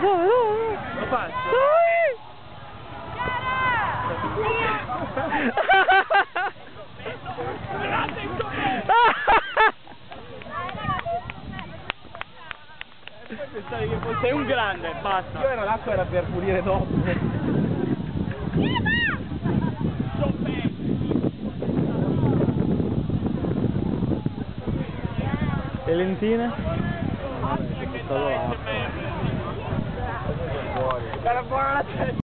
Lo faccio? Pensavi che fosse un grande, basta. L'acqua era per pulire dopo. Le lentine? Era buona la testa.